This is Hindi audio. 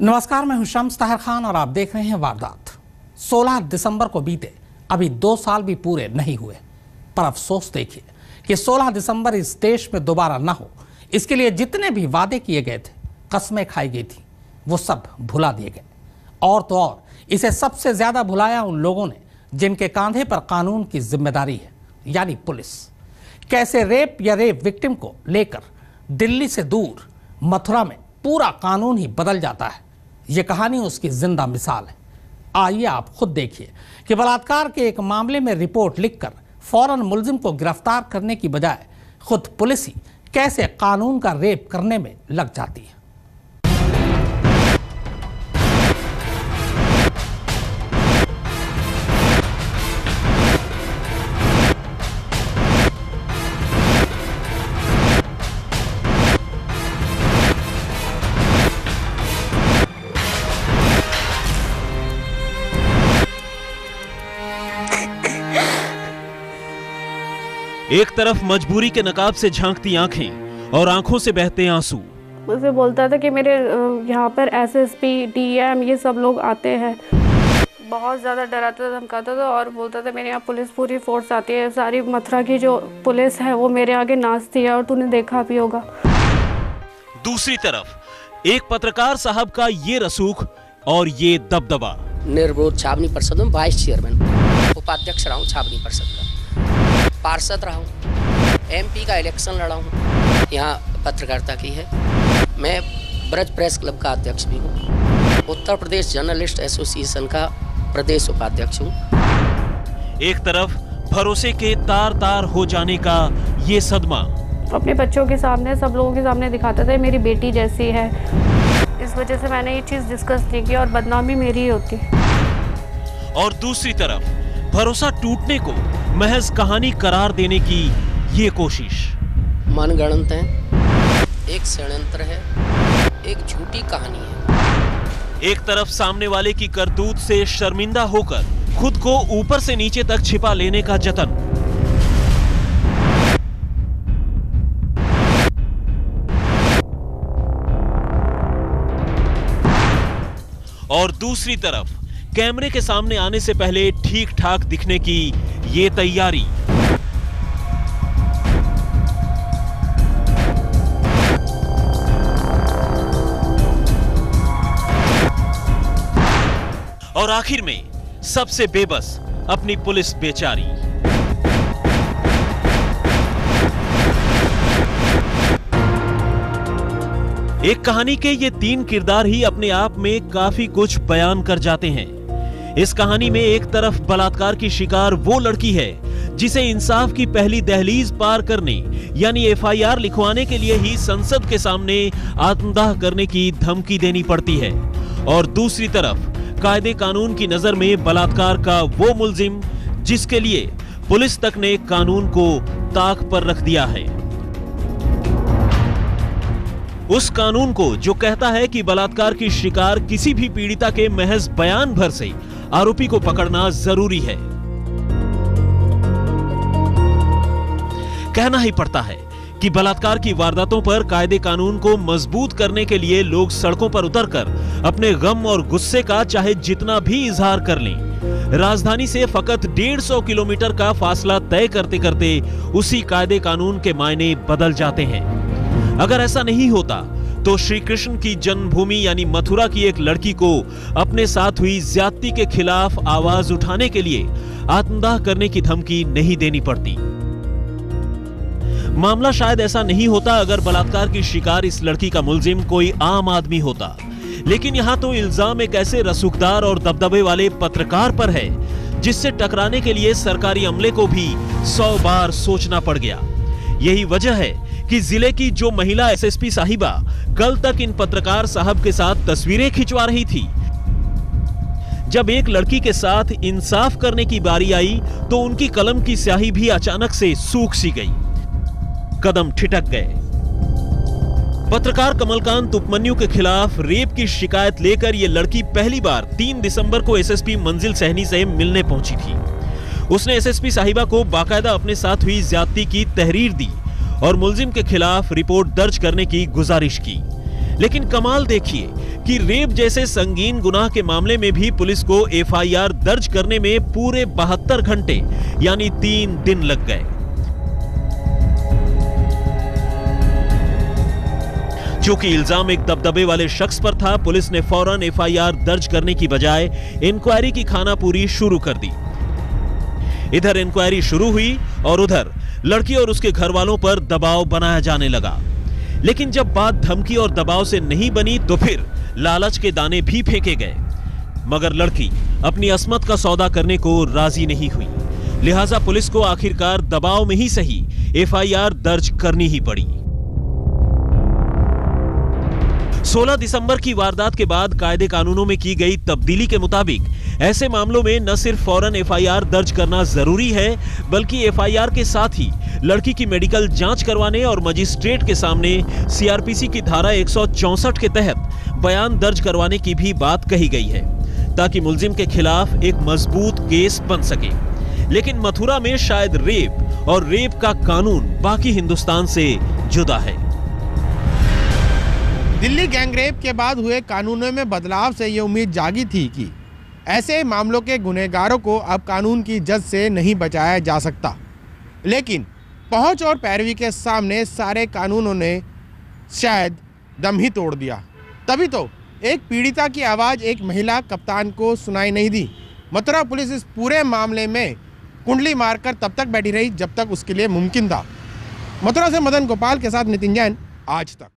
नमस्कार, मैं हूं शम्स ताहिर खान और आप देख रहे हैं वारदात। 16 दिसंबर को बीते अभी 2 साल भी पूरे नहीं हुए, पर अफसोस देखिए कि 16 दिसंबर इस देश में दोबारा ना हो, इसके लिए जितने भी वादे किए गए थे, कस्में खाई गई थी, वो सब भुला दिए गए। और तो और इसे सबसे ज्यादा भुलाया उन लोगों ने जिनके कांधे पर कानून की जिम्मेदारी है, यानी पुलिस। कैसे रेप या रेप विक्टिम को लेकर दिल्ली से दूर मथुरा में पूरा कानून ही बदल जाता है, ये कहानी उसकी जिंदा मिसाल है। आइए आप खुद देखिए कि बलात्कार के एक मामले में रिपोर्ट लिखकर फौरन मुलजिम को गिरफ्तार करने की बजाय खुद पुलिस ही कैसे कानून का रेप करने में लग जाती है। एक तरफ मजबूरी के नकाब से झांकती आंखें और आंखों से बहते आंसू। मुझे बोलता था कि मेरे यहाँ पर एसएसपी, डीएम ये सब लोग आते हैं। बहुत ज़्यादा डराता था, धमकाता था और बोलता था मेरे यहाँ पुलिस पूरी फोर्स आती है, सारी मथुरा की जो पुलिस है वो मेरे आगे नाचती है और तूने देखा भी होगा। दूसरी तरफ एक पत्रकार साहब का ये रसूख और ये दबदबा। निर्विरोध छावनी परिषद में वाइस चेयरमैन, उपाध्यक्ष रहा हूँ छावनी परिषद का, पार्षद रहा हूँ, एमपी का इलेक्शन लड़ा हूँ, यहाँ पत्रकारिता की है। मैं ब्रज प्रेस क्लब का अध्यक्ष भी हूँ, उत्तर प्रदेश जर्नलिस्ट एसोसिएशन का प्रदेश उपाध्यक्ष हूँ। एक तरफ भरोसे के तार तार हो जाने का ये सदमा। अपने बच्चों के सामने, सब लोगों के सामने दिखाता था मेरी बेटी जैसी है। इस वजह से मैंने ये चीज़ डिस्कस नहीं की और बदनामी मेरी ही होती। और दूसरी तरफ भरोसा टूटने को महज कहानी करार देने की ये कोशिश। मनगढ़ंत है, एक षड्यंत्र है, एक झूठी कहानी है। एक तरफ सामने वाले की करतूत से शर्मिंदा होकर खुद को ऊपर से नीचे तक छिपा लेने का जतन, और दूसरी तरफ कैमरे के सामने आने से पहले ठीक ठाक दिखने की ये तैयारी। और आखिर में सबसे बेबस अपनी पुलिस बेचारी। एक कहानी के ये 3 किरदार ही अपने आप में काफी कुछ बयान कर जाते हैं। इस कहानी में एक तरफ बलात्कार की शिकार वो लड़की है जिसे इंसाफ की पहली दहलीज पार करने यानी एफआईआर लिखवाने के लिए ही संसद के सामने आत्मदाह करने की धमकी देनी पड़ती है, और दूसरी तरफ कायदे कानून की नजर में बलात्कार का वो मुलजिम जिसके लिए पुलिस तक ने कानून को ताक पर रख दिया है। उस कानून को जो कहता है कि बलात्कार की शिकार किसी भी पीड़िता के महज बयान भर से आरोपी को पकड़ना जरूरी है। कहना ही पड़ता है कि बलात्कार की वारदातों पर कायदे कानून को मजबूत करने के लिए लोग सड़कों पर उतरकर अपने गम और गुस्से का चाहे जितना भी इजहार कर लें। राजधानी से फकत 150 किलोमीटर का फासला तय करते करते उसी कायदे कानून के मायने बदल जाते हैं। अगर ऐसा नहीं होता तो श्री कृष्ण की जन्मभूमि यानी मथुरा की एक लड़की को अपने साथ हुई ज्यादती के खिलाफ आवाज उठाने के लिए आत्मदाह करने की धमकी नहीं देनी पड़ती। मामला शायद ऐसा नहीं होता अगर बलात्कार की शिकार इस लड़की का मुलजिम कोई आम आदमी होता, लेकिन यहाँ तो इल्जाम एक ऐसे रसूखदार और दबदबे वाले पत्रकार पर है जिससे टकराने के लिए सरकारी अमले को भी 100 बार सोचना पड़ गया। यही वजह है कि जिले की जो महिला एसएसपी साहिबा कल तक इन पत्रकार साहब के साथ तस्वीरें खिंचवा रही थी, जब एक लड़की के साथ इंसाफ करने की बारी आई तो उनकी कलम की स्याही भी अचानक से सूख सी गई, कदम ठिठक गए। पत्रकार कमलकांत उपमन्यु के खिलाफ रेप की शिकायत लेकर यह लड़की पहली बार 3 दिसंबर को एसएसपी मंजिल सहनी से मिलने पहुंची थी। उसने एसएसपी साहिबा को बाकायदा अपने साथ हुई ज्यादती की तहरीर दी और मुलजिम के खिलाफ रिपोर्ट दर्ज करने की गुजारिश की। लेकिन कमाल देखिए कि रेप जैसे संगीन गुनाह के मामले में भी पुलिस को एफआईआर दर्ज करने में पूरे 72 घंटे यानी 3 दिन लग गए। चूंकि इल्जाम एक दबदबे वाले शख्स पर था, पुलिस ने फौरन एफआईआर दर्ज करने की बजाय इंक्वायरी की खानापूरी शुरू कर दी। इधर इंक्वायरी शुरू हुई और उधर लड़की और उसके घर वालों पर दबाव बनाया जाने लगा। लेकिन जब बात धमकी और दबाव से नहीं बनी तो फिर लालच के दाने भी फेंके गए, मगर लड़की अपनी अस्मत का सौदा करने को राजी नहीं हुई। लिहाजा पुलिस को आखिरकार दबाव में ही सही एफआईआर दर्ज करनी ही पड़ी। 16 दिसंबर की वारदात के बाद कायदे कानूनों में की गई तब्दीली के मुताबिक ऐसे मामलों में न सिर्फ फौरन एफआईआर दर्ज करना जरूरी है, बल्कि एफआईआर के साथ ही लड़की की मेडिकल जांच करवाने और मजिस्ट्रेट के सामने सीआरपीसी की धारा 164 के तहत बयान दर्ज करवाने की भी बात कही गई है, ताकि मुलजिम के खिलाफ एक मजबूत केस बन सके। लेकिन मथुरा में शायद रेप और रेप का कानून बाकी हिंदुस्तान से जुदा है। दिल्ली गैंगरेप के बाद हुए कानूनों में बदलाव से ये उम्मीद जागी थी कि ऐसे मामलों के गुनहगारों को अब कानून की जद से नहीं बचाया जा सकता, लेकिन पहुंच और पैरवी के सामने सारे कानूनों ने शायद दम ही तोड़ दिया। तभी तो एक पीड़िता की आवाज़ एक महिला कप्तान को सुनाई नहीं दी। मथुरा पुलिस इस पूरे मामले में कुंडली मारकर तब तक बैठी रही जब तक उसके लिए मुमकिन था। मथुरा से मदन गोपाल के साथ नितिन जैन, आज तक।